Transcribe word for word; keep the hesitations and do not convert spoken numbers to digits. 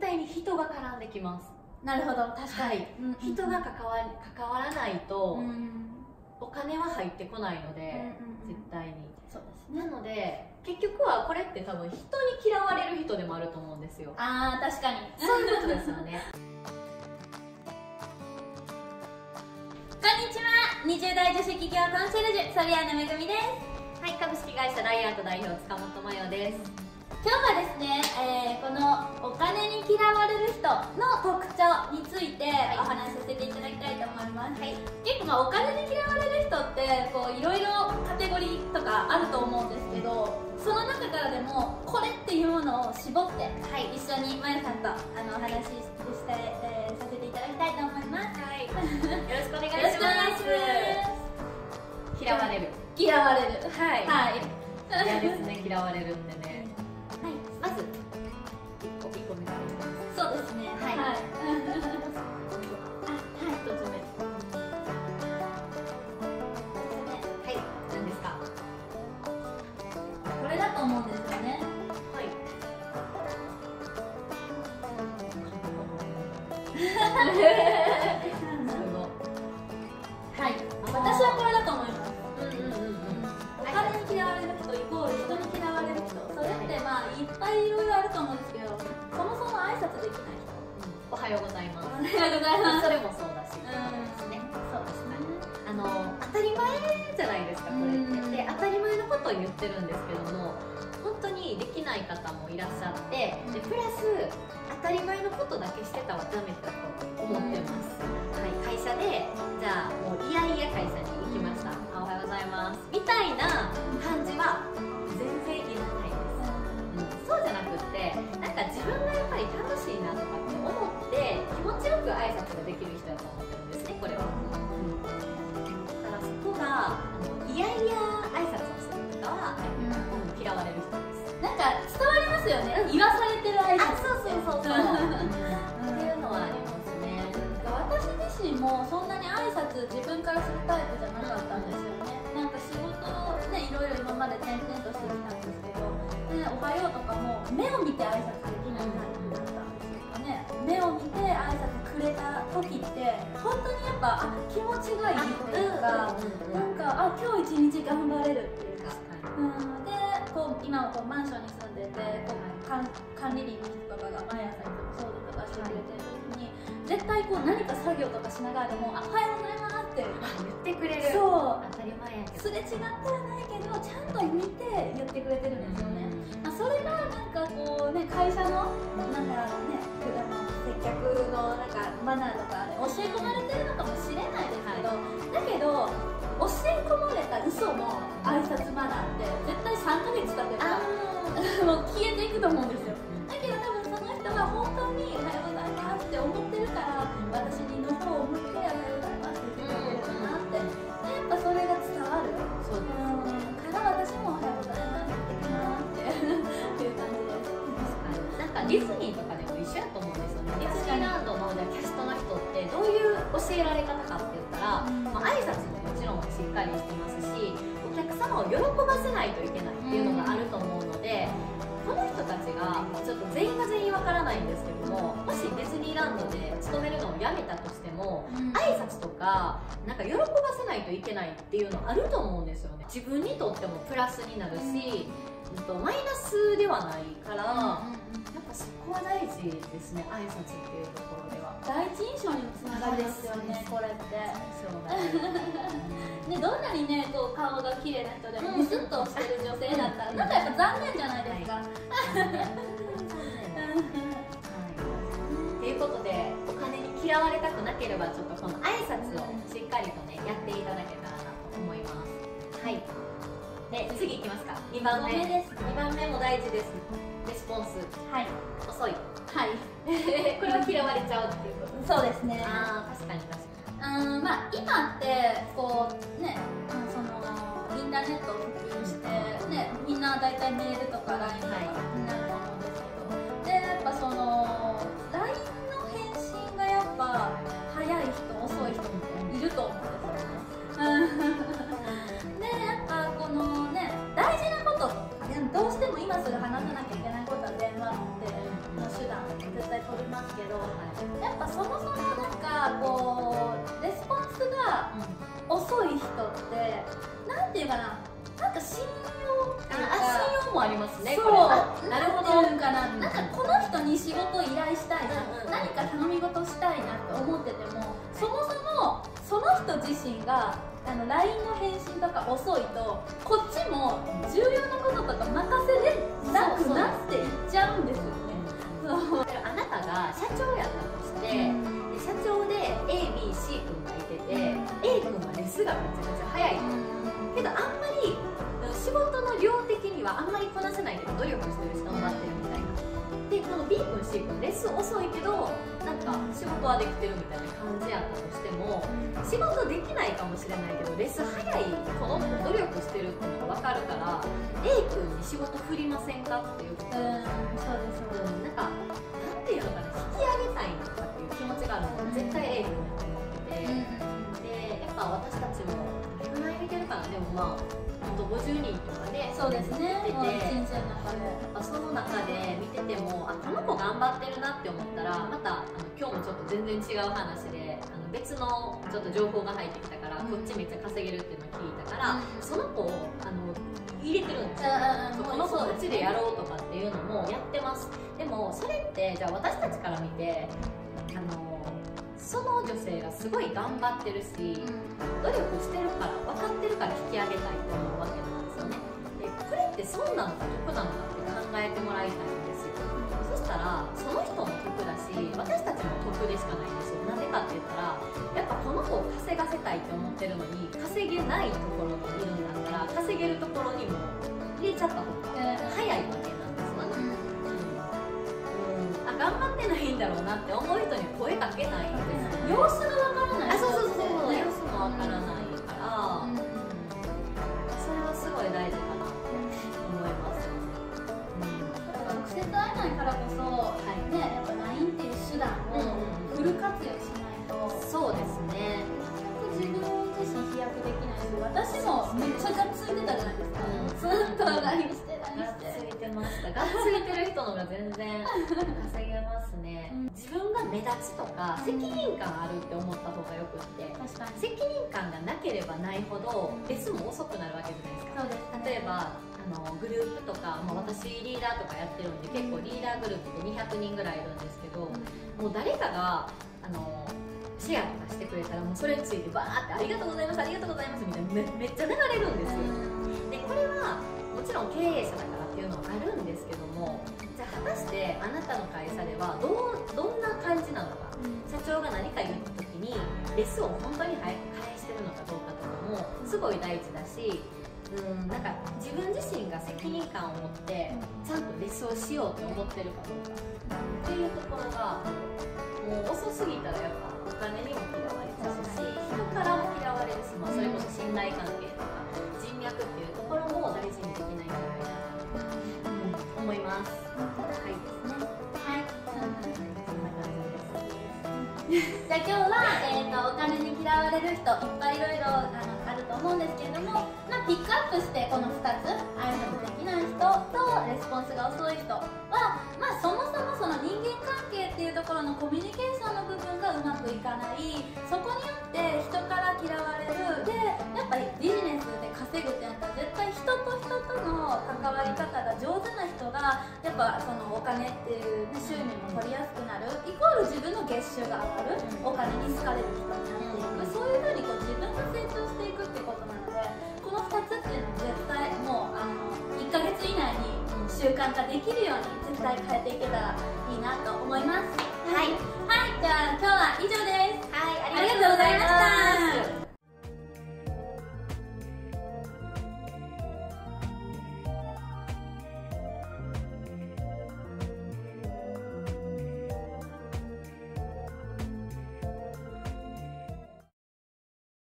対に人が絡んできます。 なるほど、確かに、 はい、人が関わり関わらないとお金は入ってこないので、絶対に。そうですね。なので結局はこれって多分人に嫌われる人でもあると思うんですよ。 ああ、確かにそういうことですよね。 こんにちは、にじゅう代女子企業コンシェルジュソリアーナめぐみです。 はい、株式会社ライアート代表塚本真代です。 今日はですね、えー、このお金に嫌われる人の特徴についてお話しさせていただきたいと思います。はい、結構まあお金に嫌われる人ってこういろいろカテゴリーとかあると思うんですけど、その中からでもこれっていうものを絞って、はい、一緒にまやさんとあのお話しして、えー、させていただきたいと思います。はい、よろしくお願いします。 嫌われる。 嫌われる。はい。はい。 嫌ですね、嫌われるってね。はい、まず一個一個目からいきます。 そうですね。はい。はい。 一つ目。はい、何ですか。 これだと思うんですよね。 はい。 はい。私はこれだと思います。お金に嫌われる人イコール人に嫌われる人。それってまあいっぱいいろいろあると思うんですけど、そもそも挨拶できない人。 おはようございます。 おはようございます。 それもそうだし。ですね。そうですね。あの当たり前じゃないですか、これって。で、当たり前のことを言ってるんですけども、本当にできない方もいらっしゃって、でプラス当たり前のことだけしてたらダメだと思ってます。はい、会社でじゃあもういやいや会社に行きました。おはようございますみたいな感じは全然いらないです。うん、そうじゃなくって、なんか自分がやっぱり楽しいなとかって思って気持ちよく挨拶ができる人だと思ってるんですね、これは。うん、だからそこがあのいやいや挨拶をするとかは、うん、嫌われる人です。 なんか伝わりますよね、言わされてる挨拶。 あ、そうそうそうそうっていうのはありますね。 私自身もそんなに挨拶自分からするタイプじゃなかったんですよね。なんか仕事ね、いろいろ今まで転々としてきたんですけど、ね、おはようとかも目を見て挨拶できないタイプだったんですよね。目を見て挨拶くれた時って本当にやっぱあ気持ちがいいっていうか、なんかあ今日一日頑張れるっていうか、うん、でこう今はこうマンションに住んでて、こう管管理人の人とかが毎朝いつも掃除とかしてくれてる時に、絶対こう何か作業とかしながらでも「あおはようございます」って言ってくれる。 そう当たり前やけど、すれ違ってはないけどちゃんと見て言ってくれてるんですよね。まあ、それがなんかこうね、会社のなんかね、接客のなんかマナーとか、ね、教え込まれてるのかもしれないですけど、はい、だけど教え込まれた嘘の挨拶マナーって絶対さんかげつ経てばもう消えていくと思うんですよ。だけど多分その人は本当に「おはようございます」って思ってるから、私にの方を向いて「おはようございます」って言ってくれるかなって、でやっぱそれが伝わる。そうから私も「おはようございます」って言ってなっていう感じです。 なんかディズニーとかでも一緒やと思うんですよね。ディズニーランドのじゃあキャストの人ってどういう教えられ方かって言ったら、まあ、挨拶ももちろんしっかりしてますし、お客様を喜ばせないといけないっていうのがあると思うので、この人たちがちょっと全員が全員わからないんですけども、もしディズニーランドで勤めるのをやめたとしても、挨拶とかなんか喜ばせないといけないっていうのあると思うんですよね。自分にとってもプラスになるし、うん、とマイナスではないから、やっぱそこは大事ですね、挨拶っていうところでは。 第一印象にもつながりますよね、これって。 そうだね。 ね、どんなにね、こう顔が綺麗な人でもムスッとしてる女性だったら、なんかやっぱ残念じゃないですか。はいということで、お金に嫌われたくなければちょっとこの挨拶をしっかりとねやっていただけたらなと思います。はい。で次いきますか。にばんめです。にばんめも大事です。レスポンス。はい。遅い。はい。これは嫌われちゃうっていうこと。 そうですね。 ああ、確かに確かに。 うん、まあ今ってこうね、そのインターネットを普及してね、みんな大体メールとか ライン とかになると思うんですけど、でやっぱその ライン の返信がやっぱ早い人遅い人っていると思うんですよね。でやっぱこのね、大事なこととかね、どうしても今すぐ話さなきゃいけないことは電話っていう手段絶対取りますけど、やっぱそもそもなんかこうレスポンスが遅い人ってなんていうかな、なんか信用っていうか、 あ、信用もありますね。 そう、 なるほど。 なんていうんかな、なんかこの人に仕事を依頼したいな、何か頼み事したいなって思ってても、そもそもその人自身があの ライン の返信とか遅いと、こっちも重要なこととか任せれなくなっていっちゃうんですよね。そう、 あなたが社長やったとして、で社長で エービーシー 君がいてて、A 君はレスがめちゃめちゃ早いけど、あんまり仕事の量的にはあんまりこなせないけど努力してるし頑張ってるみたいな。でこの B 君 C 君レス遅いけどなんか仕事はできてるみたいな感じやったとしても、仕事できないかもしれないけどレス早いこの子努力してるっていうのが分かるから、 A 君に仕事振りませんかっていうこと。 うん、そうですそうです。 なんかなんていうのかな、引き上げたいなとかっていう気持ちがあるので絶対 A 君だと思ってて、でやっぱ私たちもどれぐらい見てるかな、でもまあごじゅうにんとかね、 そうですね、 見てて、 もう一日の中でやっぱその中で見てても、あ、この子頑張ってるなって思ったら、またあの今日もちょっと全然違う話で、あの別のちょっと情報が入ってきたから、こっちめっちゃ稼げるっていうのを聞いたから、その子をあの入れてるんですよ。この子こっちでやろうとかっていうのもやってます。でもそれってじゃあ私たちから見て、あのその女性がすごい頑張ってるし、努力してるから分かってるから引き上げたいと思うわけなんですよね。でこれって損なのか得なのかって考えてもらいたいんですよ。そしたらその人も得だし私たちも得でしかないんですよ。なんでかって言ったら、やっぱこの子を稼がせたいって思ってるのに稼げないところにいるんだったら、稼げるところにも入れちゃった方が早いわけなんですよね。あ、頑張ってないんだろうなって思う人に声かけないんですよ。 様子がわからない。 あ、そうそうそうそう、様子もわからないから、うん、それはすごい大事かなって思います。うん、 直接会えないからこそ、はい、ね、やっぱ ライン っていう手段をフル活用しないと、うん、 そうですね。 自分自身飛躍できないし、私もめっちゃがっついてたじゃないですか。ずっと ライン して ライン して。 がっついてました。がっついてる人の方が全然稼げますね。うん、自分が目立つとか責任感あるって思った方がよくって、確かに責任感がなければないほどレスも遅くなるわけじゃないですか。そうです。例えばあのグループとか、まあ、私リーダーとかやってるんで結構リーダーグループってにひゃくにんぐらいいるんですけど、もう誰かがあのシェアとかしてくれたらもうそれについてバーってありがとうございますありがとうございますみたいな め, めっちゃ流れるんですよ。でこれはもちろん経営者だからっていうのはあるんですけども、じゃあ果たしてあなたの会社ではどうどんな感じなのか、社長が何か言った時にレスを本当に早く返してるのかどうかとかもすごい大事だし、うん、なんか自分自身が責任感を持ってちゃんとレスをしようと思ってるかどうかっていうところがもう遅すぎたらやっぱお金にも嫌われちゃうし、人からも嫌われるし、まあ、それこそ信頼関係とか人脈っていうところも大事にできないんじゃないかなと思います。はいですね。はい。そんな感じです。 じゃあ今日は、えー、とお金に嫌われる人いっぱいいろいろあのあると思うんですけれども、まあ、ピックアップしてこのふたつ、挨拶できない人とレスポンスが遅い人は、まあ、そもそもその人間関係っていうところのコミュニケーションの部分がうまくいかない、そこによって人から嫌われる。でやっぱりビジネスで稼ぐってなったら絶対人と人との関わり方が上手な人がやっぱそのお金っていう、ね、収入も取りやすくなる、イコール自分の月収が上がる、お金に好かれる人になっていく、そういうふうにこう自分が成長していくってことなので、このふたつっていうのは絶対もうあのいっかげつ以内に習慣化できるように絶対変えていけたらいいなと思います。はい、はい、じゃあ今日は